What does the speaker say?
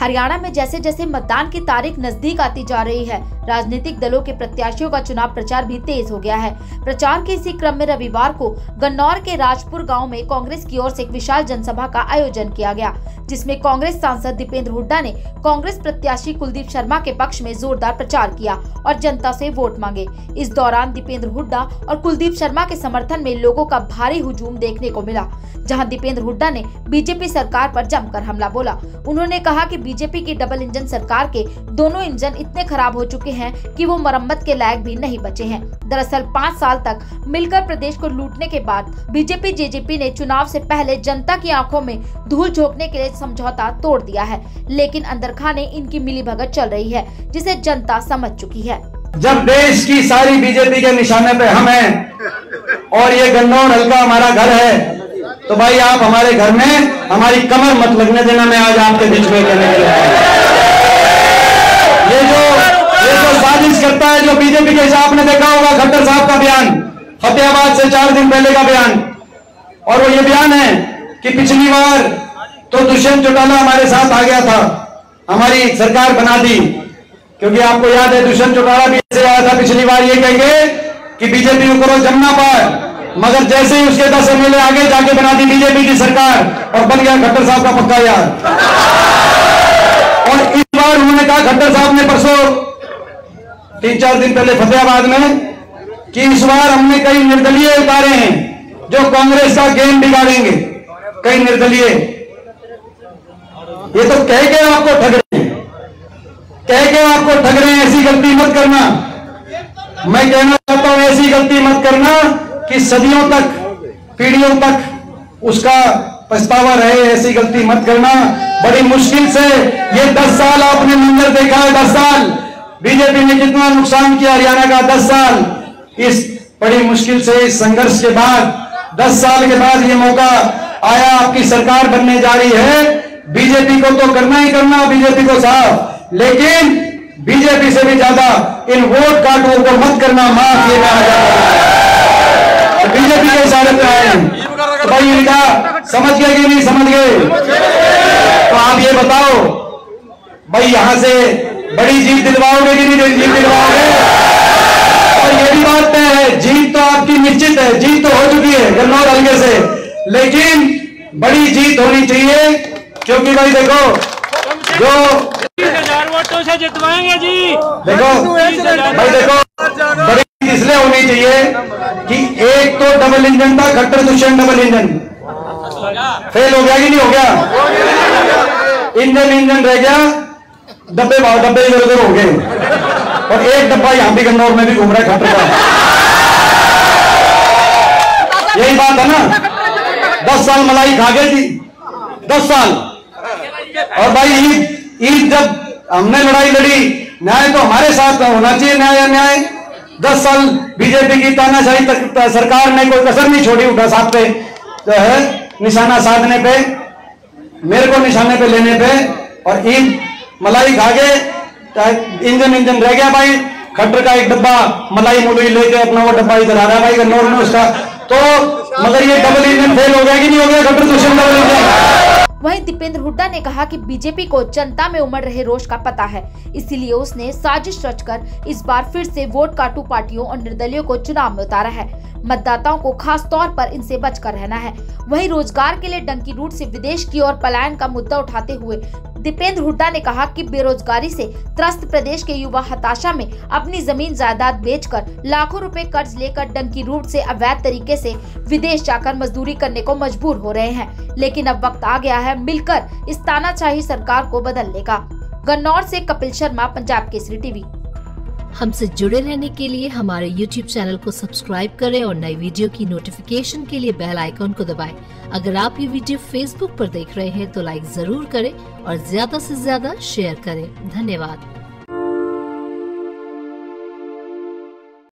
हरियाणा में जैसे जैसे मतदान की तारीख नजदीक आती जा रही है, राजनीतिक दलों के प्रत्याशियों का चुनाव प्रचार भी तेज हो गया है। प्रचार के इसी क्रम में रविवार को गन्नौर के राजपुर गांव में कांग्रेस की ओर से एक विशाल जनसभा का आयोजन किया गया, जिसमें कांग्रेस सांसद दीपेंद्र हुड्डा ने कांग्रेस प्रत्याशी कुलदीप शर्मा के पक्ष में जोरदार प्रचार किया और जनता से वोट मांगे। इस दौरान दीपेंद्र हुड्डा और कुलदीप शर्मा के समर्थन में लोगों का भारी हुजूम देखने को मिला, जहां दीपेंद्र हुड्डा ने बीजेपी सरकार पर जमकर हमला बोला। उन्होंने कहा कि बीजेपी की डबल इंजन सरकार के दोनों इंजन इतने खराब हो चुके हैं कि वो मरम्मत के लायक भी नहीं बचे हैं। दरअसल 5 साल तक मिलकर प्रदेश को लूटने के बाद बीजेपी जेजेपी ने चुनाव से पहले जनता की आंखों में धूल झोंकने के लिए समझौता तोड़ दिया है, लेकिन अंदर खाने इनकी मिलीभगत चल रही है, जिसे जनता समझ चुकी है। जब देश की सारी बीजेपी के निशाने पे हम हैं और ये गन्नौर हल्का हमारा घर है, तो भाई आप हमारे घर में हमारी कमर मत लगने देना। मैं आज आपके बीच में कहने के लिए ये जो साजिश करता है, जो बीजेपी के हिसाब ने देखा होगा खट्टर साहब का बयान, फतेहाबाद से 4 दिन पहले का बयान, और वो ये बयान है कि पिछली बार तो दुष्यंत चौटाला हमारे साथ आ गया था, हमारी सरकार बना दी, क्योंकि आपको याद है दुष्यंत चौटाला भी ऐसे आया था पिछली बार ये कह के कि बीजेपी को करो जम ना पाए, मगर जैसे ही उसके 10 एमएलए आगे जाके बना दी बीजेपी की सरकार और बन गया खट्टर साहब का पक्का यार। और इस बार उन्होंने कहा खट्टर साहब ने परसों 3-4 दिन पहले फतेहाबाद में कि इस बार हमने कई निर्दलीय उतारे हैं जो कांग्रेस का गेम बिगाड़ेंगे। कई निर्दलीय ये तो कह के आपको ठग रहे हैं, कह के आपको ठग रहे हैं। ऐसी गलती मत करना, मैं कहना चाहता हूं ऐसी गलती मत करना कि सदियों तक पीढ़ियों तक उसका पछतावा रहे। ऐसी गलती मत करना। बड़ी मुश्किल से ये 10 साल आपने मंजर देखा है, 10 साल बीजेपी ने कितना नुकसान किया हरियाणा का। 10 साल इस बड़ी मुश्किल से इस संघर्ष के बाद 10 साल के बाद ये मौका आया, आपकी सरकार बनने जा रही है। बीजेपी को तो करना ही करना, बीजेपी को साफ, लेकिन बीजेपी से भी ज्यादा इन वोट काटों को मत करना। माफ लेना आ जाता है बीजेपी के इशारे पे आए तो भाई इनका समझ गए कि नहीं समझ गए? तो आप ये बताओ भाई यहां से बड़ी जीत दिलवाओगे कि नहीं जीत दिलवाओगे? और ये भी बात तय है, जीत तो आपकी निश्चित है, जीत तो हो चुकी है गन्नौर हल्के से, लेकिन बड़ी जीत होनी चाहिए, क्योंकि भाई देखो जो 1000 वोटों से जितवाएंगे जी। देखो भाई देखो बड़ी इसलिए होनी चाहिए कि एक तो डबल इंजन था, Khattar Dushyant double engine fail हो गया कि नहीं हो गया? इंजन रह गया, डब्बे इधर उधर हो गए, और एक डब्बा यहां भी गन्नौर में भी घूम रहा है खट्टर का। यही बात है ना, 10 साल मलाई खा गई थी, 10 साल। और भाई ईद जब हमने लड़ाई लड़ी, न्याय तो हमारे साथ होना चाहिए, न्याय 10 साल बीजेपी की तानाशाही तक सरकार ने कोई कसर नहीं छोड़ी उठा साहब पे जो है निशाना साधने पे, मेरे को निशाने पे लेने पे, और ईद मलाई खा गए, इंजन रह गया भाई। खट्टर का एक डब्बा मलाई मुलई लेके अपना वो डब्बा इधर आ रहा है भाई गन्नौर में उसका, तो मगर ये डबल इंजन फेल हो गया कि नहीं हो गया? Khattar Dushyant double engine. वहीं दीपेंद्र हुड्डा ने कहा कि बीजेपी को जनता में उमड़ रहे रोष का पता है, इसीलिए उसने साजिश रचकर इस बार फिर से वोट काटू पार्टियों और निर्दलियों को चुनाव में उतारा है। मतदाताओं को खास तौर पर इनसे बचकर रहना है। वहीं रोजगार के लिए डंकी रूट से विदेश की ओर पलायन का मुद्दा उठाते हुए दीपेंद्र हुड्डा ने कहा कि बेरोजगारी से त्रस्त प्रदेश के युवा हताशा में अपनी जमीन जायदाद बेचकर लाखों रुपए कर्ज लेकर डंकी रूट से अवैध तरीके से विदेश जाकर मजदूरी करने को मजबूर हो रहे हैं। लेकिन अब वक्त आ गया है मिलकर इस तानाशाही सरकार को बदलने का। गन्नौर से कपिल शर्मा, पंजाब केसरी टीवी। हमसे जुड़े रहने के लिए हमारे YouTube चैनल को सब्सक्राइब करें और नई वीडियो की नोटिफिकेशन के लिए बेल आइकॉन को दबाएं। अगर आप ये वीडियो Facebook पर देख रहे हैं तो लाइक जरूर करें और ज्यादा से ज्यादा शेयर करें। धन्यवाद।